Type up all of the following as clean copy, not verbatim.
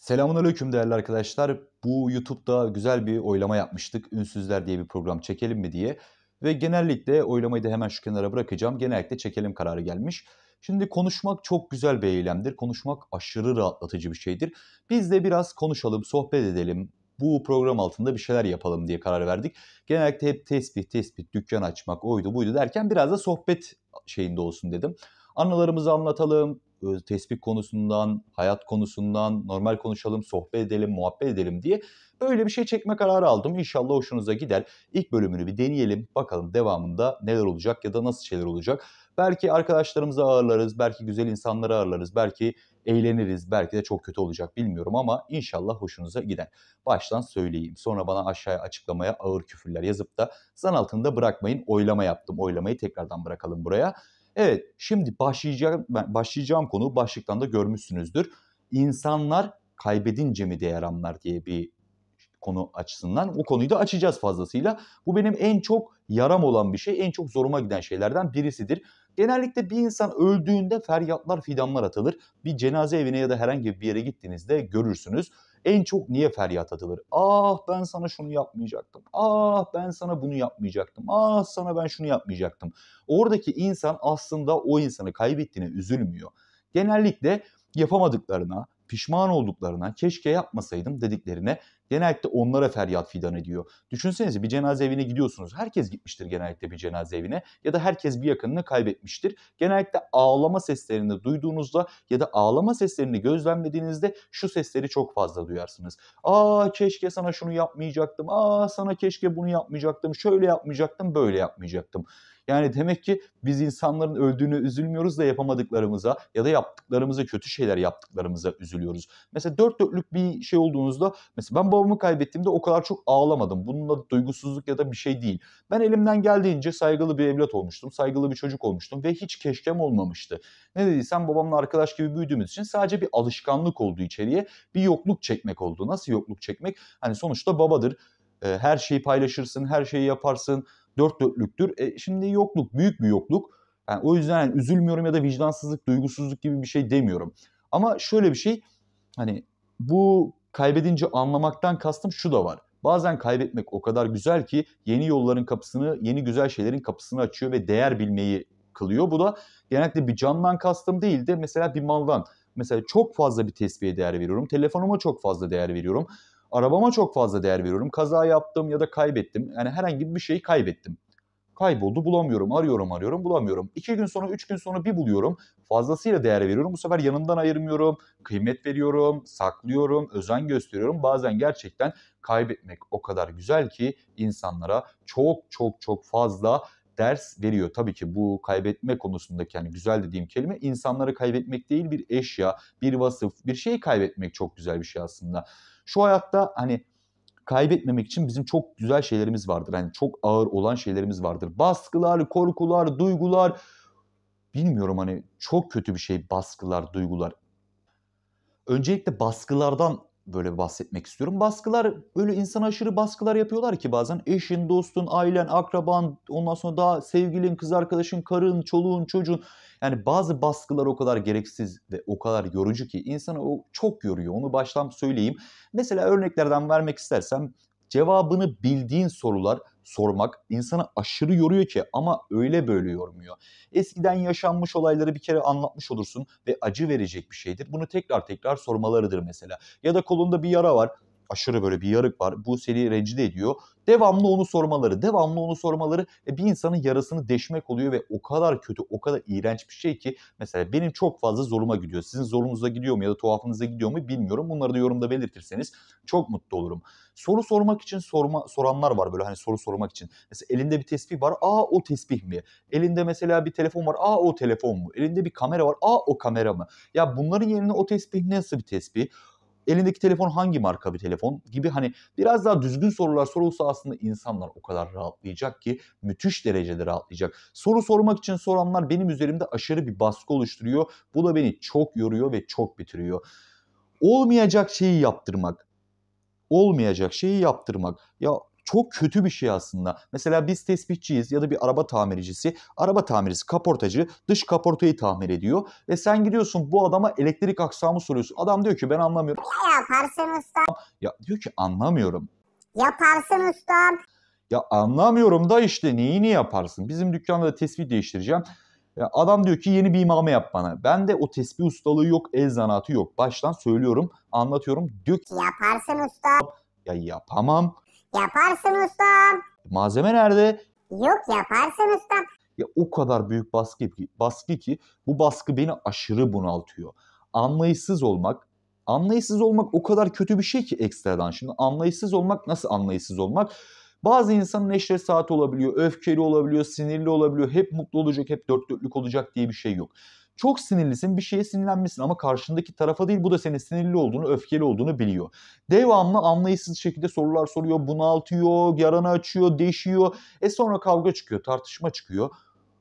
Selamünaleyküm değerli arkadaşlar. Bu YouTube'da güzel bir oylama yapmıştık. Ünsüzler diye bir program çekelim mi diye. Ve genellikle oylamayı da hemen şu kenara bırakacağım. Genellikle çekelim kararı gelmiş. Şimdi konuşmak çok güzel bir eylemdir. Konuşmak aşırı rahatlatıcı bir şeydir. Biz de biraz konuşalım, sohbet edelim. Bu program altında bir şeyler yapalım diye karar verdik. Genellikle hep tespih, dükkan açmak, oydu buydu derken biraz da sohbet şeyinde olsun dedim. Anılarımızı anlatalım, tespih konusundan, hayat konusundan normal konuşalım, sohbet edelim, muhabbet edelim diye böyle bir şey çekme kararı aldım. İnşallah hoşunuza gider. İlk bölümünü bir deneyelim. Bakalım devamında neler olacak ya da nasıl şeyler olacak. Belki arkadaşlarımızı ağırlarız, belki güzel insanları ağırlarız, belki eğleniriz, belki de çok kötü olacak bilmiyorum ama inşallah hoşunuza gider. Baştan söyleyeyim. Sonra bana aşağıya açıklamaya ağır küfürler yazıp da zan altında bırakmayın. Oylama yaptım. Oylamayı tekrardan bırakalım buraya. Evet, şimdi başlayacağım konu başlıktan da görmüşsünüzdür. İnsanlar kaybedince mi değer anlar diye bir konu açısından. O konuyu da açacağız fazlasıyla. Bu benim en çok yaram olan bir şey, en çok zoruma giden şeylerden birisidir. Genellikle bir insan öldüğünde feryatlar, fidanlar atılır. Bir cenaze evine ya da herhangi bir yere gittiğinizde görürsünüz. En çok niye feryat atılır? Ah ben sana şunu yapmayacaktım. Ah ben sana bunu yapmayacaktım. Ah sana ben şunu yapmayacaktım. Oradaki insan aslında o insanı kaybettiğine üzülmüyor. Genellikle yapamadıklarına, pişman olduklarına, keşke yapmasaydım dediklerine genellikle onlara feryat fidan ediyor. Düşünsenize bir cenaze evine gidiyorsunuz. Herkes gitmiştir genellikle bir cenaze evine ya da herkes bir yakınını kaybetmiştir. Genellikle ağlama seslerini duyduğunuzda ya da ağlama seslerini gözlemlediğinizde şu sesleri çok fazla duyarsınız. Aa keşke sana şunu yapmayacaktım. Aa sana keşke bunu yapmayacaktım. Şöyle yapmayacaktım, böyle yapmayacaktım. Yani demek ki biz insanların öldüğünü üzülmüyoruz da yapamadıklarımıza ya da yaptıklarımıza, kötü şeyler yaptıklarımıza üzülüyoruz. Mesela dört dörtlük bir şey olduğunuzda, mesela ben babamı kaybettiğimde o kadar çok ağlamadım. Bununla duygusuzluk ya da bir şey değil. Ben elimden geldiğince saygılı bir evlat olmuştum, saygılı bir çocuk olmuştum ve hiç keşkem olmamıştı. Ne dediysem babamla arkadaş gibi büyüdüğümüz için sadece bir alışkanlık oldu içeriye. Bir yokluk çekmek oldu. Nasıl yokluk çekmek? Hani sonuçta babadır. Her şeyi paylaşırsın, her şeyi yaparsın. Dört dörtlüktür. Şimdi yokluk, büyük bir yokluk. Yani o yüzden yani üzülmüyorum ya da vicdansızlık, duygusuzluk gibi bir şey demiyorum. Ama şöyle bir şey, hani bu kaybedince anlamaktan kastım şu da var. Bazen kaybetmek o kadar güzel ki yeni yolların kapısını, yeni güzel şeylerin kapısını açıyor ve değer bilmeyi kılıyor. Bu da genellikle bir candan kastım değil de mesela bir maldan. Mesela çok fazla bir tesbihe değer veriyorum. Telefonuma çok fazla değer veriyorum. Arabama çok fazla değer veriyorum. Kaza yaptım ya da kaybettim. Yani herhangi bir şeyi kaybettim. Kayboldu bulamıyorum. Arıyorum bulamıyorum. 2 gün sonra 3 gün sonra bir buluyorum. Fazlasıyla değer veriyorum. Bu sefer yanımdan ayırmıyorum. Kıymet veriyorum. Saklıyorum. Özen gösteriyorum. Bazen gerçekten kaybetmek o kadar güzel ki insanlara çok fazla ders veriyor. Tabii ki bu kaybetme konusundaki yani güzel dediğim kelime insanları kaybetmek değil, bir eşya, bir vasıf, bir şey kaybetmek çok güzel bir şey aslında. Şu hayatta hani kaybetmemek için bizim çok güzel şeylerimiz vardır. Yani çok ağır olan şeylerimiz vardır. Baskılar, korkular, duygular. Bilmiyorum hani çok kötü bir şey baskılar, duygular. Öncelikle baskılardan böyle bahsetmek istiyorum. Baskılar böyle insana aşırı baskılar yapıyorlar ki bazen eşin, dostun, ailen, akraban, ondan sonra daha sevgilin, kız arkadaşın, karın, çoluğun, çocuğun. Yani bazı baskılar o kadar gereksiz ve o kadar yorucu ki insanı o çok yoruyor. Onu baştan söyleyeyim. Mesela örneklerden vermek istersem cevabını bildiğin sorular sormak insanı aşırı yoruyor ki ama öyle böyle yormuyor. Eskiden yaşanmış olayları bir kere anlatmış olursun ve acı verecek bir şeydir. Bunu tekrar tekrar sormalarıdır mesela. Ya da kolunda bir yara var. Aşırı böyle bir yarık var. Bu seni rencide ediyor. Devamlı onu sormaları, devamlı onu sormaları bir insanın yarasını deşmek oluyor ve o kadar kötü, o kadar iğrenç bir şey ki mesela benim çok fazla zoruma gidiyor. Sizin zorunuza gidiyor mu ya da tuhafınıza gidiyor mu bilmiyorum. Bunları da yorumda belirtirseniz çok mutlu olurum. Soru sormak için soranlar var böyle hani soru sormak için. Mesela elinde bir tesbih var. Aa o tesbih mi? Elinde mesela bir telefon var. Aa o telefon mu? Elinde bir kamera var. Aa o kamera mı? Ya bunların yerine o tesbih nasıl bir tesbih? Elindeki telefon hangi marka bir telefon gibi hani biraz daha düzgün sorular sorulsa aslında insanlar o kadar rahatlayacak ki müthiş derecede rahatlayacak. Soru sormak için soranlar benim üzerimde aşırı bir baskı oluşturuyor. Bu da beni çok yoruyor ve çok bitiriyor. Olmayacak şeyi yaptırmak. Olmayacak şeyi yaptırmak. Ya çok kötü bir şey aslında. Mesela biz tespihçiyiz ya da bir araba tamircisi. Araba tamircisi, kaportacı dış kaportayı tamir ediyor. Ve sen gidiyorsun bu adama elektrik aksamı soruyorsun. Adam diyor ki ben anlamıyorum. Yaparsın ustam. Ya diyor ki anlamıyorum. Yaparsın ustam. Ya anlamıyorum da işte neyini yaparsın? Bizim dükkanda da tespih değiştireceğim. Ya adam diyor ki yeni bir imame yap bana. Ben de o tespih ustalığı yok, el zanaatı yok. Baştan söylüyorum, anlatıyorum. Diyor ki Yaparsın ustam. ya yapamam. Yaparsın ustam. Malzeme nerede? Yok yaparsın ustam. Ya o kadar büyük baskı ki bu baskı beni aşırı bunaltıyor. Anlayışsız olmak o kadar kötü bir şey ki ekstradan. Şimdi anlayışsız olmak nasıl anlayışsız olmak? Bazı insanın neşre saati olabiliyor, öfkeli olabiliyor, sinirli olabiliyor. Hep mutlu olacak, hep dört dörtlük olacak diye bir şey yok. Çok sinirlisin, bir şeye sinirlenmişsin ama karşındaki tarafa değil bu da senin sinirli olduğunu, öfkeli olduğunu biliyor. Devamlı anlayışsız şekilde sorular soruyor, bunaltıyor, yaranı açıyor, deşiyor. Sonra kavga çıkıyor, tartışma çıkıyor.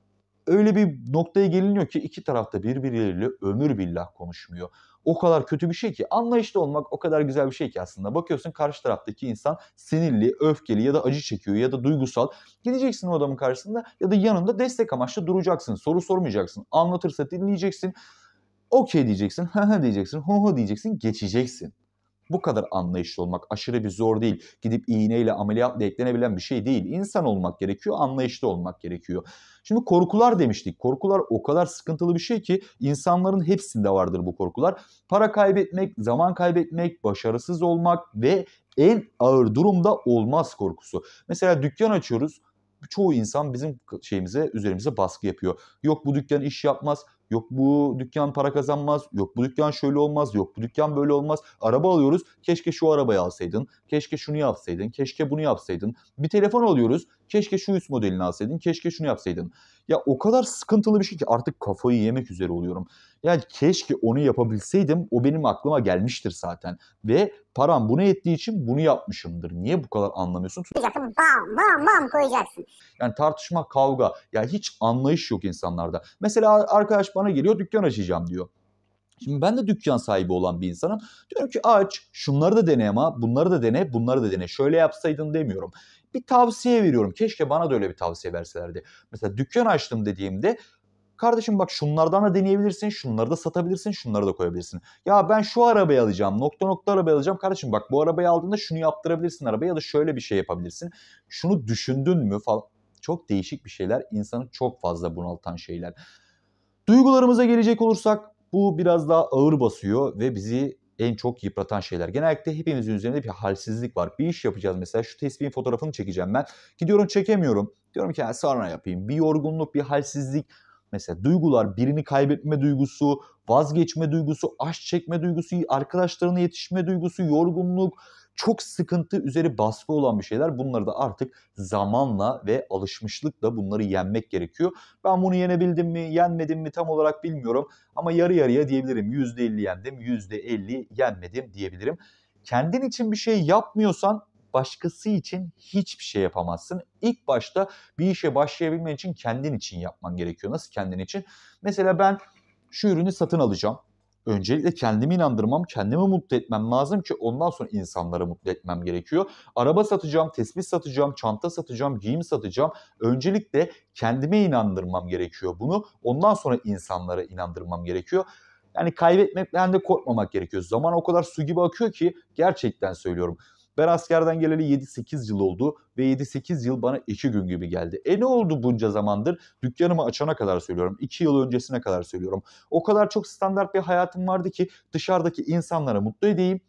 Öyle bir noktaya geliniyor ki iki tarafta birbirleriyle ömür billah konuşmuyor. O kadar kötü bir şey ki anlayışlı olmak o kadar güzel bir şey ki aslında. Bakıyorsun karşı taraftaki insan sinirli, öfkeli ya da acı çekiyor ya da duygusal. Gideceksin o adamın karşısında ya da yanında destek amaçlı duracaksın. Soru sormayacaksın. Anlatırsa dinleyeceksin. Okey diyeceksin, hı hı diyeceksin, hu hu diyeceksin, geçeceksin. Bu kadar anlayışlı olmak aşırı bir zor değil. Gidip iğneyle, ameliyatla eklenebilen bir şey değil. İnsan olmak gerekiyor, anlayışlı olmak gerekiyor. Şimdi korkular demiştik. Korkular o kadar sıkıntılı bir şey ki insanların hepsinde vardır bu korkular. Para kaybetmek, zaman kaybetmek, başarısız olmak ve en ağır durumda olmaz korkusu. Mesela dükkan açıyoruz. Çoğu insan bizim üzerimize baskı yapıyor. Yok bu dükkan iş yapmaz, yok bu dükkan para kazanmaz, yok bu dükkan şöyle olmaz, yok bu dükkan böyle olmaz. Araba alıyoruz, keşke şu arabayı alsaydın, keşke şunu yapsaydın, keşke bunu yapsaydın. Bir telefon alıyoruz, keşke şu üst modelini alsaydın, keşke şunu yapsaydın. Ya o kadar sıkıntılı bir şey ki artık kafayı yemek üzere oluyorum. Yani keşke onu yapabilseydim, o benim aklıma gelmiştir zaten. Ve param buna yettiği için bunu yapmışımdır. Niye bu kadar anlamıyorsun? Koyacaksın bam bam bam koyacaksın. Yani tartışma, kavga. Ya hiç anlayış yok insanlarda. Mesela arkadaş bana geliyor dükkan açacağım diyor. Şimdi ben de dükkan sahibi olan bir insanım. Diyorum ki aç, şunları da dene ama bunları da dene, bunları da dene. Şöyle yapsaydın demiyorum. Bir tavsiye veriyorum. Keşke bana da öyle bir tavsiye verselerdi. Mesela dükkan açtım dediğimde kardeşim bak şunlardan da deneyebilirsin, şunları da satabilirsin, şunları da koyabilirsin. Ya ben şu arabayı alacağım, nokta nokta arabayı alacağım. Kardeşim bak bu arabayı aldığında şunu yaptırabilirsin arabaya ya da şöyle bir şey yapabilirsin. Şunu düşündün mü falan. Çok değişik bir şeyler, insanı çok fazla bunaltan şeyler. Duygularımıza gelecek olursak bu biraz daha ağır basıyor ve bizi en çok yıpratan şeyler. Genellikle hepimizin üzerinde bir halsizlik var. Bir iş yapacağız mesela şu tespihin fotoğrafını çekeceğim ben. Gidiyorum çekemiyorum. Diyorum ki sonra yapayım. Bir yorgunluk, bir halsizlik. Mesela duygular, birini kaybetme duygusu, vazgeçme duygusu, aşk çekme duygusu, arkadaşlarına yetişme duygusu, yorgunluk, çok sıkıntı üzeri baskı olan bir şeyler. Bunları da artık zamanla ve alışmışlıkla bunları yenmek gerekiyor. Ben bunu yenebildim mi, yenmedim mi tam olarak bilmiyorum. Ama yarı yarıya diyebilirim. %50 yendim, %50 yenmedim diyebilirim. Kendin için bir şey yapmıyorsan başkası için hiçbir şey yapamazsın. İlk başta bir işe başlayabilmen için kendin için yapman gerekiyor. Nasıl kendin için? Mesela ben şu ürünü satın alacağım. Öncelikle kendimi inandırmam, kendimi mutlu etmem lazım ki ondan sonra insanları mutlu etmem gerekiyor. Araba satacağım, tespih satacağım, çanta satacağım, giyim satacağım. Öncelikle kendime inandırmam gerekiyor bunu. Ondan sonra insanlara inandırmam gerekiyor. Yani kaybetmekten de korkmamak gerekiyor. Zaman o kadar su gibi akıyor ki gerçekten söylüyorum. Ben askerden geleli 7-8 yıl oldu ve 7-8 yıl bana 2 gün gibi geldi. Ne oldu bunca zamandır? Dükkanımı açana kadar söylüyorum. 2 yıl öncesine kadar söylüyorum. O kadar çok standart bir hayatım vardı ki dışarıdaki insanlara mutlu edeyim.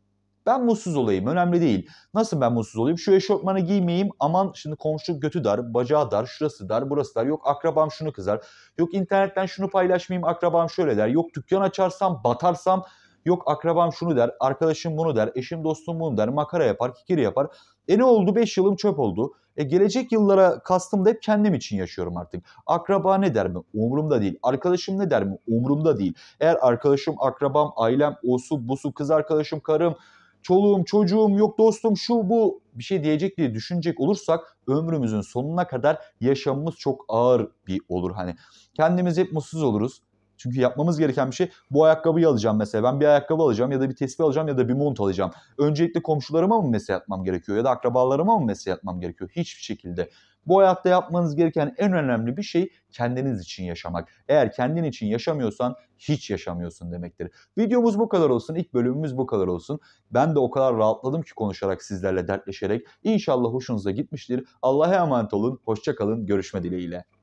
Ben mutsuz olayım, önemli değil. Nasıl ben mutsuz olayım? Şu eşofmanı giymeyeyim, aman şimdi komşu götü dar, bacağı dar, şurası dar, burası dar. Yok akrabam şunu kızar. Yok internetten şunu paylaşmayayım, akrabam şöyle der. Yok dükkan açarsam, batarsam, yok akrabam şunu der, arkadaşım bunu der, eşim dostum bunu der, makara yapar, kikiri yapar. Ne oldu? 5 yılım çöp oldu. Gelecek yıllara kastım da hep kendim için yaşıyorum artık. Akraba ne der mi? Umurumda değil. Arkadaşım ne der mi? Umurumda değil. Eğer arkadaşım, akrabam, ailem, osu, busu, kız arkadaşım, karım, çoluğum, çocuğum, yok dostum şu bu bir şey diyecek diye düşünecek olursak ömrümüzün sonuna kadar yaşamımız çok ağır bir olur. Hani kendimiz hep mutsuz oluruz. Çünkü yapmamız gereken bir şey, bu ayakkabıyı alacağım mesela. Ben bir ayakkabı alacağım ya da bir tespih alacağım ya da bir mont alacağım. Öncelikle komşularıma mı mesaj atmam gerekiyor ya da akrabalarıma mı mesaj atmam gerekiyor? Hiçbir şekilde. Bu hayatta yapmanız gereken en önemli bir şey kendiniz için yaşamak. Eğer kendin için yaşamıyorsan hiç yaşamıyorsun demektir. Videomuz bu kadar olsun. İlk bölümümüz bu kadar olsun. Ben de o kadar rahatladım ki konuşarak, sizlerle dertleşerek. İnşallah hoşunuza gitmiştir. Allah'a emanet olun. Hoşça kalın. Görüşme dileğiyle.